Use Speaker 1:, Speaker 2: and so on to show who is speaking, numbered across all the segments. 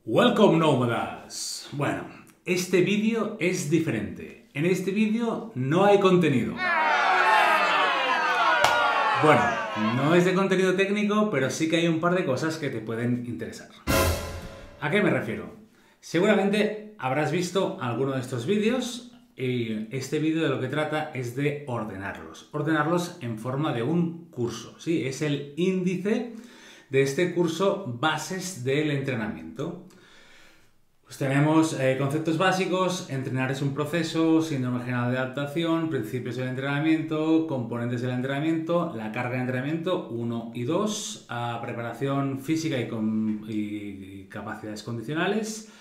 Speaker 1: Welcome nómadas. Bueno, este vídeo es diferente. En este vídeo no hay contenido. Bueno, no es de contenido técnico, pero sí que hay un par de cosas que te pueden interesar. ¿A qué me refiero? Seguramente habrás visto alguno de estos vídeos y este vídeo de lo que trata es de ordenarlos. Ordenarlos en forma de un curso, ¿sí? Es el índice de este curso Bases del Entrenamiento. Pues tenemos conceptos básicos, entrenar es un proceso, síndrome general de adaptación, principios del entrenamiento, componentes del entrenamiento, la carga de entrenamiento 1 y 2, preparación física y capacidades condicionales,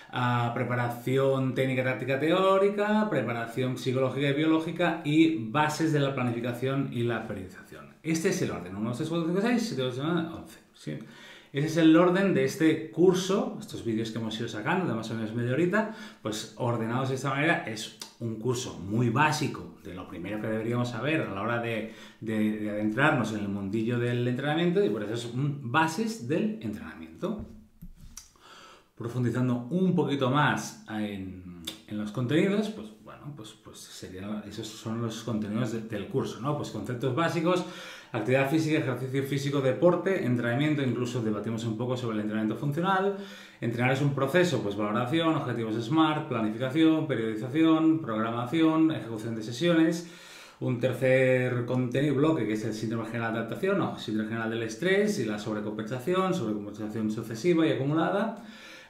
Speaker 1: preparación técnica, táctica, teórica, preparación psicológica y biológica y bases de la planificación y la periodización. Este es el orden, 1, 2, 3, 4, 5, 6, 7, 8, 9, 11. ¿Sí? Ese es el orden de este curso, estos vídeos que hemos ido sacando de más o menos media horita, pues ordenados de esta manera. Es un curso muy básico de lo primero que deberíamos saber a la hora de adentrarnos en el mundillo del entrenamiento, y por eso es bases del entrenamiento. Profundizando un poquito más en los contenidos, pues bueno, pues esos son los contenidos del curso, ¿no? Pues conceptos básicos, actividad física, ejercicio físico, deporte, entrenamiento, incluso debatimos un poco sobre el entrenamiento funcional. Entrenar es un proceso, pues valoración, objetivos SMART, planificación, periodización, programación, ejecución de sesiones. Un tercer contenido bloque que es el síndrome general de adaptación o síndrome general del estrés y la sobrecompensación sucesiva y acumulada.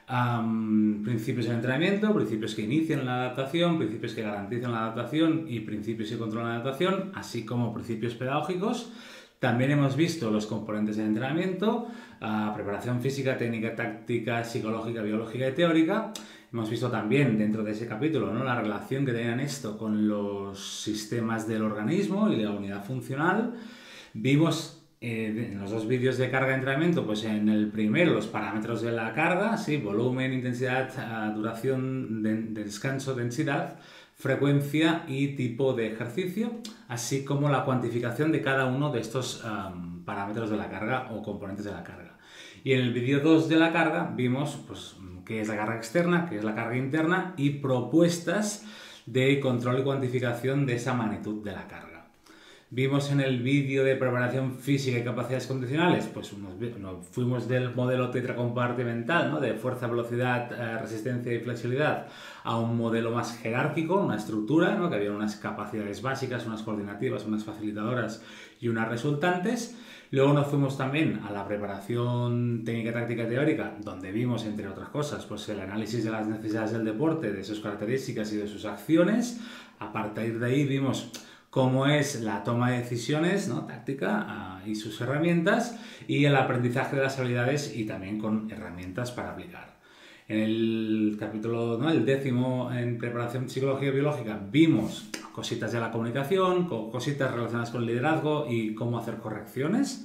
Speaker 1: Principios del entrenamiento, principios que inician la adaptación, principios que garantizan la adaptación y principios que controlan la adaptación, así como principios pedagógicos. También hemos visto los componentes del entrenamiento, preparación física, técnica, táctica, psicológica, biológica y teórica. Hemos visto también dentro de ese capítulo, ¿no?, la relación que tenían esto con los sistemas del organismo y la unidad funcional. Vimos en los dos vídeos de carga de entrenamiento, pues en el primero los parámetros de la carga, ¿sí? Volumen, intensidad, duración de descanso, densidad, frecuencia y tipo de ejercicio, así como la cuantificación de cada uno de estos parámetros de la carga o componentes de la carga. Y en el vídeo 2 de la carga vimos pues, qué es la carga externa, qué es la carga interna y propuestas de control y cuantificación de esa magnitud de la carga. Vimos en el vídeo de preparación física y capacidades condicionales, pues nos fuimos del modelo tetracompartimental, ¿no?, de fuerza, velocidad, resistencia y flexibilidad, a un modelo más jerárquico, una estructura, ¿no?, que había unas capacidades básicas, unas coordinativas, unas facilitadoras y unas resultantes. Luego nos fuimos también a la preparación técnica, táctica y teórica, donde vimos, entre otras cosas, pues el análisis de las necesidades del deporte, de sus características y de sus acciones. A partir de ahí vimos cómo es la toma de decisiones, ¿no?, táctica y sus herramientas, y el aprendizaje de las habilidades y también con herramientas para aplicar. En el capítulo, ¿no?, el 10º en preparación psicológica y biológica, vimos cositas de la comunicación, cositas relacionadas con el liderazgo y cómo hacer correcciones.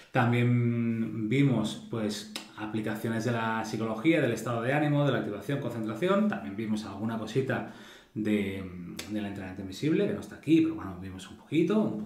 Speaker 1: También vimos pues aplicaciones de la psicología, del estado de ánimo, de la activación, concentración. También vimos alguna cosita del entrenamiento invisible, que no está aquí, pero bueno, vimos un poquito.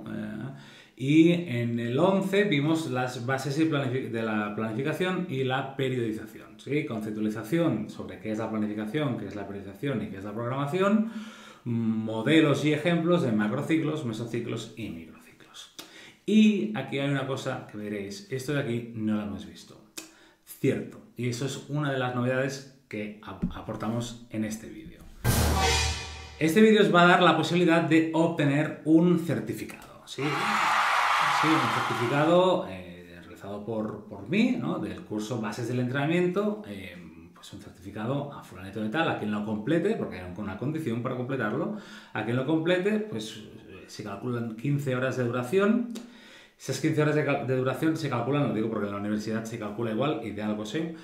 Speaker 1: Y en el 11 vimos las bases de la planificación y la periodización, ¿sí? Conceptualización sobre qué es la planificación, qué es la periodización y qué es la programación, modelos y ejemplos de macrociclos, mesociclos y microciclos. Y aquí hay una cosa que veréis, esto de aquí no lo hemos visto. Cierto, y eso es una de las novedades que aportamos en este vídeo. Este vídeo os va a dar la posibilidad de obtener un certificado, ¿sí? Sí, un certificado realizado por mí, ¿no?, del curso Bases del Entrenamiento, pues un certificado a fulanito de tal, a quien lo complete, porque hay una condición para completarlo, a quien lo complete, pues se calculan 15 horas de duración. Esas 15 horas de duración se calculan, lo digo porque en la universidad se calcula igual, y de algo sé,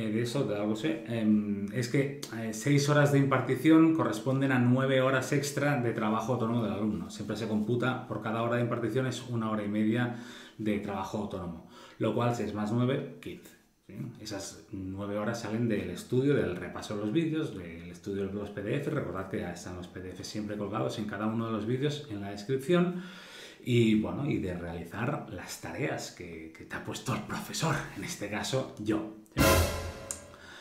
Speaker 1: es que 6 horas de impartición corresponden a 9 horas extra de trabajo autónomo del alumno. Siempre se computa, por cada hora de impartición es 1 hora y media de trabajo autónomo, lo cual 6 más 9, 15. ¿Sí? Esas 9 horas salen del estudio, del repaso de los vídeos, del estudio de los PDF. Recordad que ya están los PDF siempre colgados en cada uno de los vídeos en la descripción. Y bueno, y de realizar las tareas que te ha puesto el profesor, en este caso yo.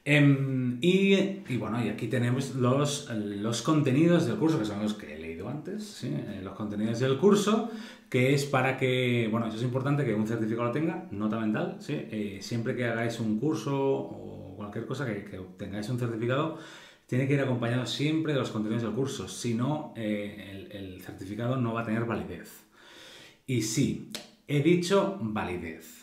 Speaker 1: Bueno, y aquí tenemos los contenidos del curso, que son los que he leído antes, ¿sí? Los contenidos del curso, que es para que, bueno, eso es importante, que un certificado lo tenga, nota mental, ¿sí? Siempre que hagáis un curso o cualquier cosa que tengáis un certificado, tiene que ir acompañado siempre de los contenidos del curso, si no, el certificado no va a tener validez. Y sí, he dicho validez.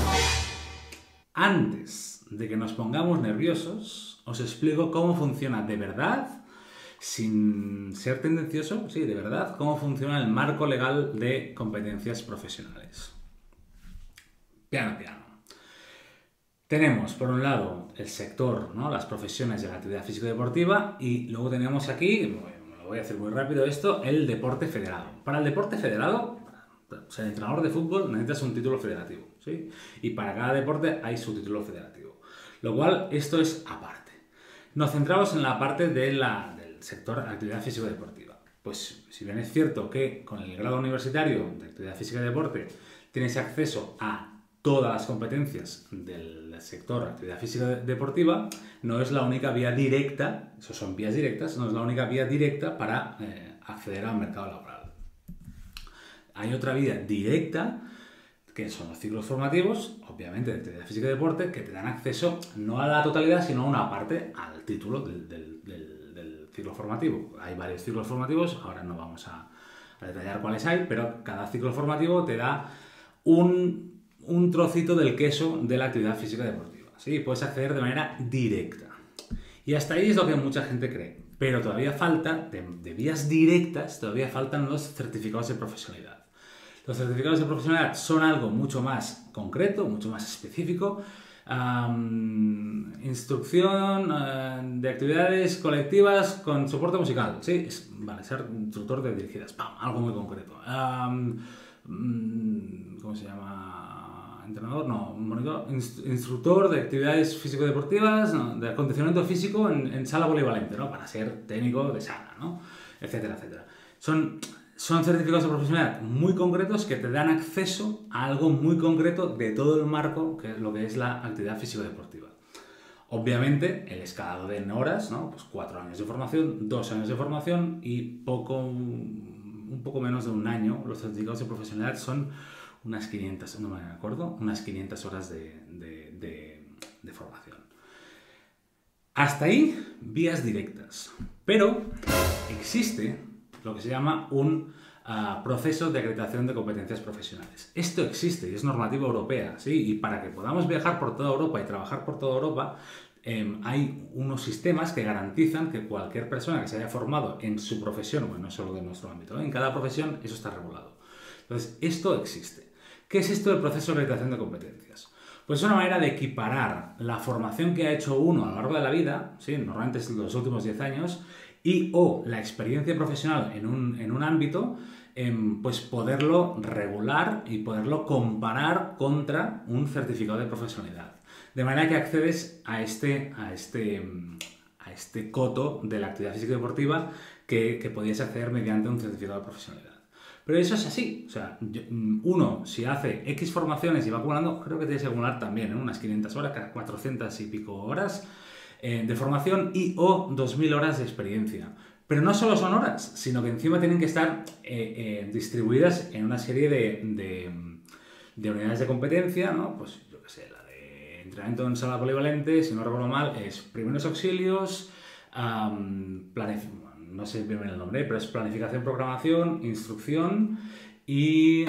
Speaker 1: Antes de que nos pongamos nerviosos, os explico cómo funciona de verdad, sin ser tendencioso, sí, de verdad, cómo funciona el marco legal de competencias profesionales. Piano, piano. Tenemos, por un lado, el sector, ¿no? Las profesiones de la actividad físico-deportiva, y luego tenemos aquí, lo voy a hacer muy rápido esto, el deporte federado. Para el deporte federado, para ser entrenador de fútbol necesitas un título federativo, ¿sí? Y para cada deporte hay su título federativo. Lo cual, esto es aparte. Nos centramos en la parte del sector actividad físico-deportiva. Pues, si bien es cierto que con el grado universitario de actividad física y deporte tienes acceso a todas las competencias del sector actividad física deportiva, no es la única vía directa, eso son vías directas, no es la única vía directa para acceder al mercado laboral. Hay otra vía directa, que son los ciclos formativos, obviamente de actividad física y deporte, que te dan acceso no a la totalidad, sino a una parte al título del ciclo formativo. Hay varios ciclos formativos, ahora no vamos a detallar cuáles hay, pero cada ciclo formativo te da un trocito del queso de la actividad física y deportiva. ¿Sí? Puedes acceder de manera directa. Y hasta ahí es lo que mucha gente cree. Pero todavía falta, de vías directas, todavía faltan los certificados de profesionalidad. Los certificados de profesionalidad son algo mucho más concreto, mucho más específico. Instrucción de actividades colectivas con soporte musical. Sí, vale, ser instructor de dirigidas. ¡Pam! Algo muy concreto. ¿Cómo se llama? Entrenador, no, monitor, instructor de actividades físico-deportivas, no, de acondicionamiento físico en sala polivalente, ¿no? Para ser técnico de sala, ¿no? Etcétera, etcétera. Son certificados de profesionalidad muy concretos que te dan acceso a algo muy concreto de todo el marco, que es lo que es la actividad físico-deportiva. Obviamente, el escalado de horas, ¿no? Pues 4 años de formación, 2 años de formación y un poco menos de un año. Los certificados de profesionalidad son unas 500, no me acuerdo, unas 500 horas de formación. Hasta ahí, vías directas. Pero existe lo que se llama un proceso de acreditación de competencias profesionales. Esto existe y es normativa europea, ¿sí? Y para que podamos viajar por toda Europa y trabajar por toda Europa, hay unos sistemas que garantizan que cualquier persona que se haya formado en su profesión, bueno, no solo de nuestro ámbito, en cada profesión eso está regulado. Entonces, esto existe. ¿Qué es esto del proceso de acreditación de competencias? Pues es una manera de equiparar la formación que ha hecho uno a lo largo de la vida, ¿sí? Normalmente es los últimos 10 años, y o la experiencia profesional en un ámbito, pues poderlo regular y poderlo comparar contra un certificado de profesionalidad. De manera que accedes a este coto de la actividad física y deportiva que podías acceder mediante un certificado de profesionalidad. Pero eso es así, o sea, uno si hace X formaciones y va acumulando, creo que tienes que acumular también, unas 500 horas, 400 y pico horas de formación y o 2000 horas de experiencia. Pero no solo son horas, sino que encima tienen que estar distribuidas en una serie de unidades de competencia, ¿no? Pues yo qué sé, la de entrenamiento en sala polivalente, si no recuerdo mal, es primeros auxilios, no sé bien el nombre, pero es planificación, programación, instrucción y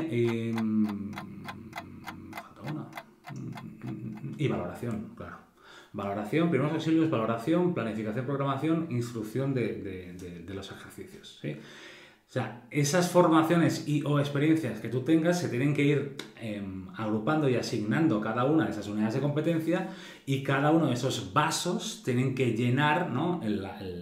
Speaker 1: valoración, claro. Valoración, primeros auxilios, valoración, planificación, programación, instrucción de los ejercicios, ¿sí? O sea, esas formaciones y o experiencias que tú tengas se tienen que ir agrupando y asignando cada una de esas unidades de competencia y cada uno de esos vasos tienen que llenar, ¿no? el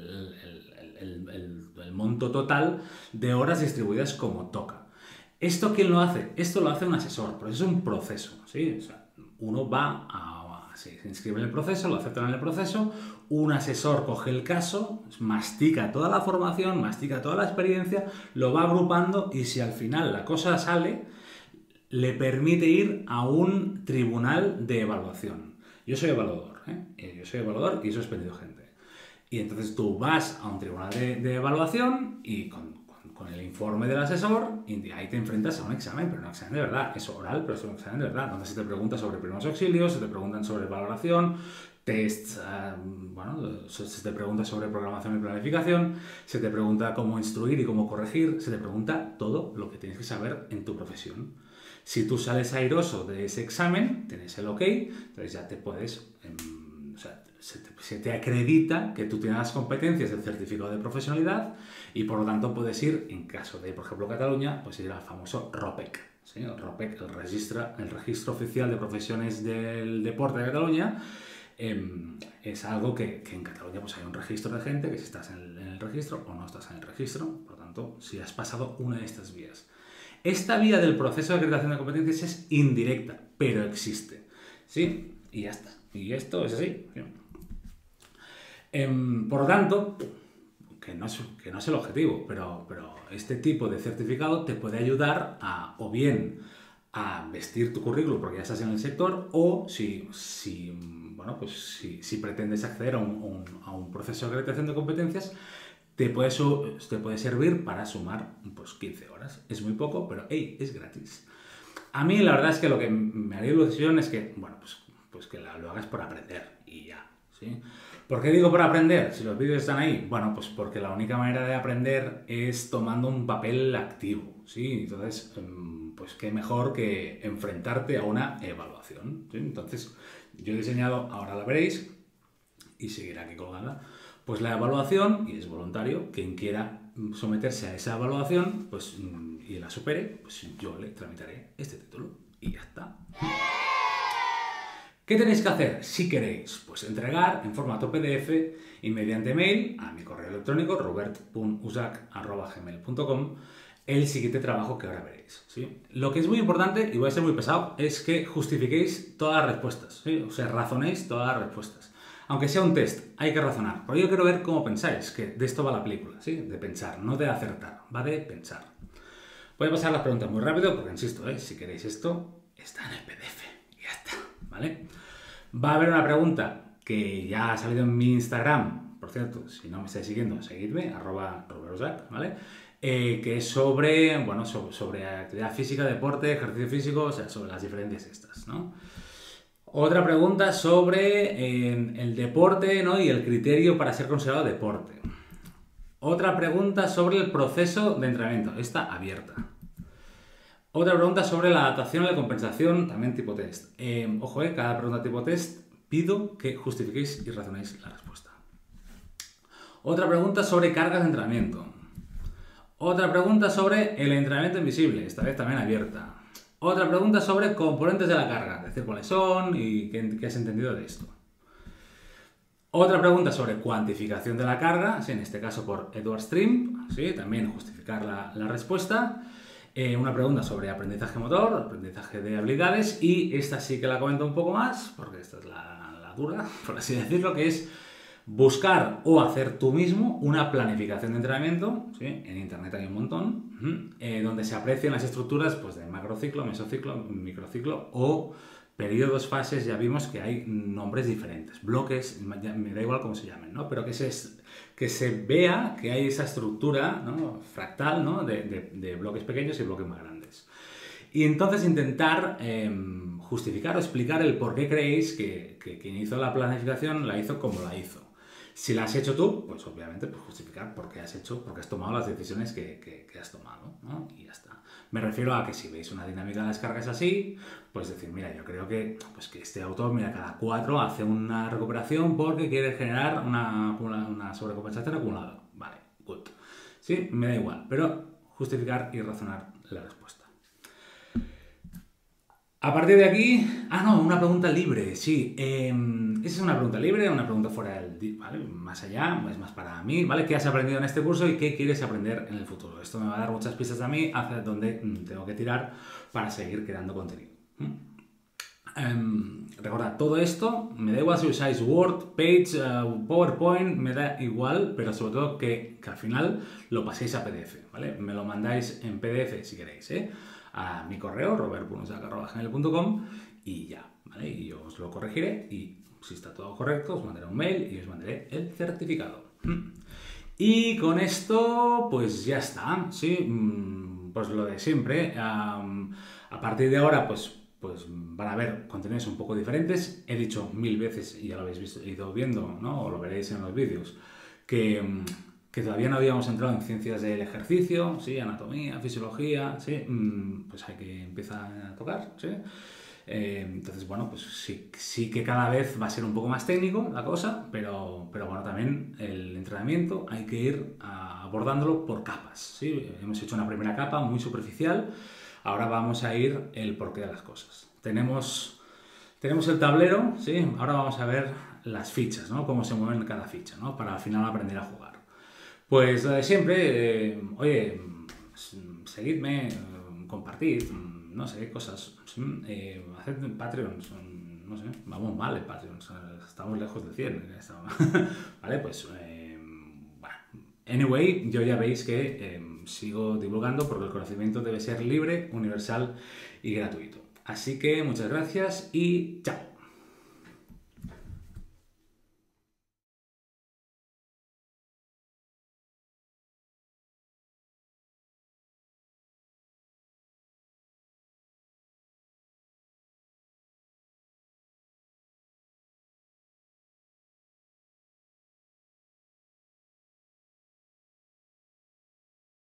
Speaker 1: monto total de horas distribuidas como toca. ¿Esto quién lo hace? Esto lo hace un asesor, pero eso es un proceso, ¿sí? O sea, uno va se inscribe en el proceso, lo aceptan en el proceso, un asesor coge el caso, mastica toda la formación, mastica toda la experiencia, lo va agrupando y si al final la cosa sale, le permite ir a un tribunal de evaluación. Yo soy evaluador. Yo soy evaluador y he suspendido gente. Y entonces tú vas a un tribunal de evaluación y con el informe del asesor, y ahí te enfrentas a un examen, pero no un examen de verdad. Es oral, pero es un examen de verdad, donde se te pregunta sobre primeros auxilios, se te preguntan sobre valoración, tests, se te pregunta sobre programación y planificación, se te pregunta cómo instruir y cómo corregir, se te pregunta todo lo que tienes que saber en tu profesión. Si tú sales airoso de ese examen, tienes el OK, entonces ya te puedes... se te acredita que tú tienes las competencias del certificado de profesionalidad y por lo tanto puedes ir, en caso de, por ejemplo, Cataluña, pues ir al famoso ROPEC. ¿Sí? El ROPEC, el Registro Oficial de Profesiones del Deporte de Cataluña, es algo que en Cataluña pues hay un registro de gente, que si estás en el registro o no estás en el registro, por lo tanto, si has pasado una de estas vías. Esta vía del proceso de acreditación de competencias es indirecta, pero existe. ¿Sí? Y ya está. Y esto es así. Por lo tanto, que no es el objetivo, pero este tipo de certificado te puede ayudar o bien a vestir tu currículum porque ya estás en el sector, o si pretendes acceder a un proceso de acreditación de competencias, te puede servir para sumar pues 15 horas. Es muy poco, pero hey, es gratis. A mí la verdad es que lo que me haría ilusión es que, pues que lo hagas por aprender y ya, ¿sí? ¿Por qué digo por aprender? Si los vídeos están ahí, bueno, pues porque la única manera de aprender es tomando un papel activo, ¿sí? Entonces, pues qué mejor que enfrentarte a una evaluación, ¿sí? Entonces, yo he diseñado, ahora la veréis, y seguirá aquí colgada, pues la evaluación, y es voluntario, quien quiera someterse a esa evaluación, pues, y la supere, pues yo le tramitaré este título, y ya está. ¿Qué tenéis que hacer si queréis? Pues entregar en formato PDF y mediante mail a mi correo electrónico robert.usac@gmail.com el siguiente trabajo que ahora veréis, ¿sí? Lo que es muy importante, y voy a ser muy pesado, es que justifiquéis todas las respuestas, ¿sí? O sea, razonéis todas las respuestas. Aunque sea un test, hay que razonar. Pero yo quiero ver cómo pensáis, que de esto va la película, ¿sí? De pensar, no de acertar, va de pensar. Voy a pasar las preguntas muy rápido porque, insisto, si queréis esto, está en el PDF. Ya está, ¿vale? Va a haber una pregunta que ya ha salido en mi Instagram, por cierto, si no me estáis siguiendo, seguidme, @robertusac, ¿vale? Que es sobre actividad física, deporte, ejercicio físico, o sea, sobre las diferencias estas, ¿no? Otra pregunta sobre el deporte, ¿no? Y el criterio para ser considerado deporte. Otra pregunta sobre el proceso de entrenamiento, esta abierta. Otra pregunta sobre la adaptación y la compensación, también tipo test. Ojo, cada pregunta tipo test pido que justifiquéis y razonéis la respuesta. Otra pregunta sobre cargas de entrenamiento. Otra pregunta sobre el entrenamiento invisible, esta vez también abierta. Otra pregunta sobre componentes de la carga, decir cuáles son y qué has entendido de esto. Otra pregunta sobre cuantificación de la carga, sí, en este caso por Edward Stream, ¿sí? También justificar la respuesta. Una pregunta sobre aprendizaje motor, aprendizaje de habilidades, y esta sí que la comento un poco más, porque esta es la dura, por así decirlo, que es buscar o hacer tú mismo una planificación de entrenamiento, ¿sí? En internet hay un montón, donde se aprecian las estructuras pues, de macrociclo, mesociclo, microciclo o periodos, fases. Ya vimos que hay nombres diferentes, bloques, me da igual cómo se llamen, ¿no? Pero que se vea que hay esa estructura, ¿no? Fractal, ¿no? de bloques pequeños y bloques más grandes. Y entonces intentar justificar o explicar el por qué creéis que quien hizo la planificación la hizo como la hizo. Si la has hecho tú, pues obviamente pues justificar por qué has tomado las decisiones que has tomado, ¿no? Y ya está. Me refiero a que si veis una dinámica de descargas así, pues decir, mira, yo creo que este autor, mira, cada 4 hace una recuperación porque quiere generar una sobrecompensación acumulada. Vale, good. Sí, me da igual, pero justificar y razonar la respuesta. A partir de aquí... una pregunta libre, sí. Esa es una pregunta libre, una pregunta fuera del... ¿vale? Más allá, es más para mí, ¿vale? ¿Qué has aprendido en este curso y qué quieres aprender en el futuro? Esto me va a dar muchas pistas a mí hacia dónde tengo que tirar para seguir creando contenido. Recordad, todo esto, me da igual si usáis Word, Page, PowerPoint, me da igual, pero sobre todo que al final lo paséis a PDF, ¿vale? Me lo mandáis en PDF si queréis, a mi correo, robert.usac@gmail.com, y ya, ¿vale? Y yo os lo corregiré y si está todo correcto, os mandaré un mail y os mandaré el certificado. Y con esto, pues ya está, ¿sí? Pues lo de siempre. A partir de ahora, pues van a haber contenidos un poco diferentes. He dicho 1000 veces, y ya lo habéis ido viendo, ¿no? O lo veréis en los vídeos, que todavía no habíamos entrado en ciencias del ejercicio, ¿sí? Anatomía, fisiología, ¿sí? Pues hay que empezar a tocar, ¿sí? Entonces, bueno, pues sí que cada vez va a ser un poco más técnico la cosa, pero bueno, también el entrenamiento hay que ir abordándolo por capas, ¿sí? Hemos hecho una primera capa muy superficial, ahora vamos a ir el porqué de las cosas. Tenemos el tablero, ¿sí? Ahora vamos a ver las fichas, ¿no? Cómo se mueven cada ficha, ¿no? Para al final aprender a jugar. Pues lo de siempre, oye, seguidme, compartid, no sé, cosas, haced Patreons, no sé, vamos mal en Patreons, estamos lejos del 100, ¿vale? Pues, bueno, anyway, yo ya veis que sigo divulgando porque el conocimiento debe ser libre, universal y gratuito. Así que muchas gracias y chao.